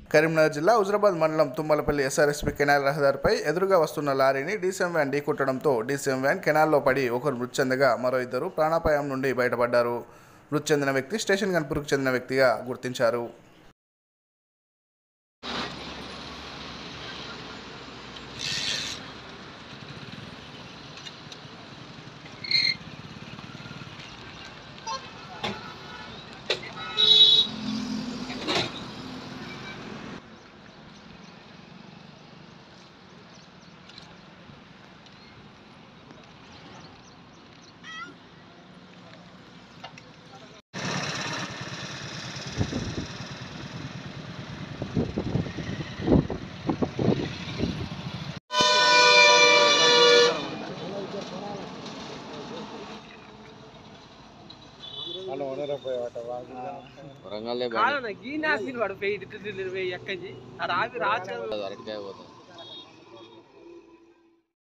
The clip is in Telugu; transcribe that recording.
కరీంనగర్ జిల్లా హుజరాబాద్ మండలం తుమ్మలపల్లి ఎస్ఆర్ఎస్పీ కెనాల్ రహదారిపై ఎదురుగా వస్తున్న లారీని డీసీఎం వ్యాన్ ఢీకొట్టడంతో డీసీఎం వ్యాన్ కెనాల్లో పడి ఒకరు మృతి చెందగా మరో ఇద్దరు ప్రాణాపాయం నుండి బయటపడ్డారు. మృతి చెందిన వ్యక్తి స్టేషన్ గన్పూర్కు చెందిన వ్యక్తిగా గుర్తించారు. వరంగల్